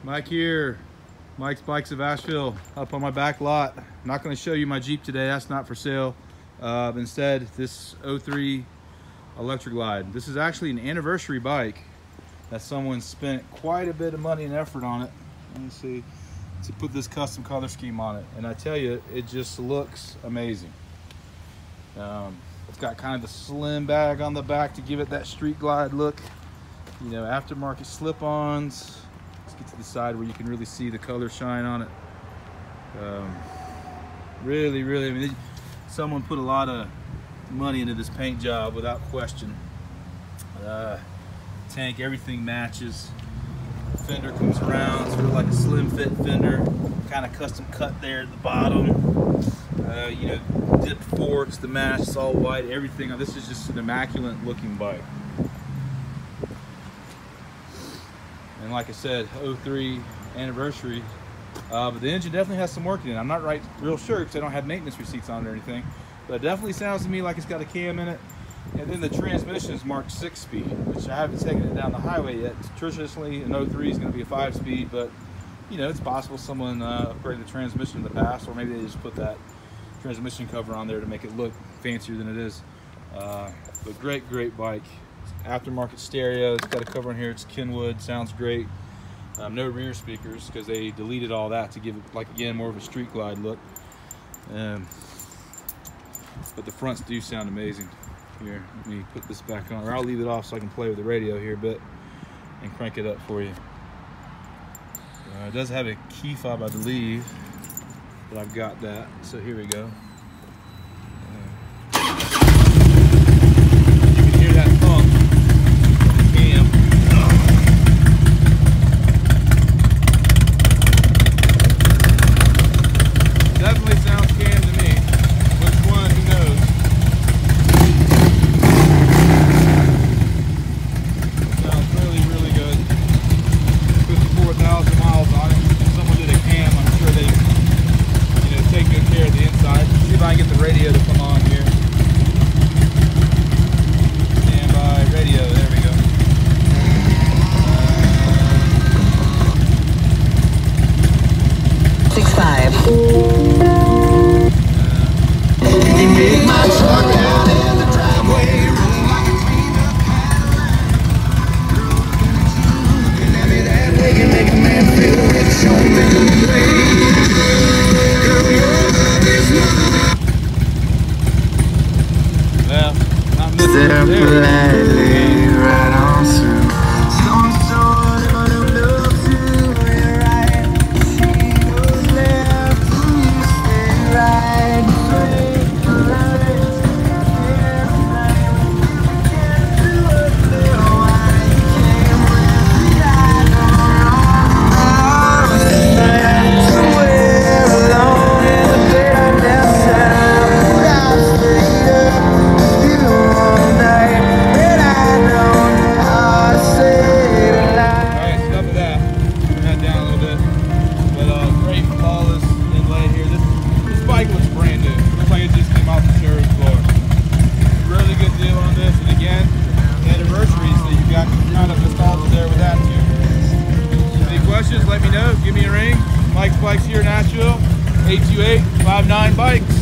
Mike here, Mike's Bikes of Asheville, up on my back lot. I'm not going to show you my Jeep today, that's not for sale. Instead, this 03 Electra Glide. This is actually an anniversary bike that someone spent quite a bit of money and effort on it. Let me see, to put this custom color scheme on it. And I tell you, it just looks amazing. It's got kind of the slim bag on the back to give it that street glide look. You know, aftermarket slip-ons. Let's get to the side where you can really see the color shine on it. Really, I mean, someone put a lot of money into this paint job without question. Tank, everything matches. The fender comes around, sort of like a slim fit fender, kind of custom cut there at the bottom. You know, dipped forks, the match, it's all white, everything. This is just an immaculate looking bike. And like I said, 03 anniversary, but the engine definitely has some work in it. I'm not real sure because I don't have maintenance receipts on it or anything, but it definitely sounds to me like it's got a cam in it. And then the transmission is marked 6-speed, which I haven't taken it down the highway yet. Traditionally, an 03 is going to be a 5-speed, but you know, it's possible someone upgraded the transmission in the past, or maybe they just put that transmission cover on there to make it look fancier than it is. But great bike. Aftermarket stereo, it's got a cover on here, it's Kenwood, sounds great. No rear speakers because they deleted all that to give it, like, again, more of a street glide look. But the fronts do sound amazing. Here, let me put this back on, or I'll leave it off so I can play with the radio here a bit and crank it up for you. It does have a key fob, I believe, but I've got that, so here we go. You can hear that thump. Definitely sounds cam to me. Which one, who knows? It sounds really good. 54,000 miles on it. If someone did a cam, I'm sure they, you know, take good care of the inside. Let's see if I can get the radio to come on here. Standby radio, there we go. Let me know, give me a ring. Mike's Bikes here in Asheville, 828-59 Bikes.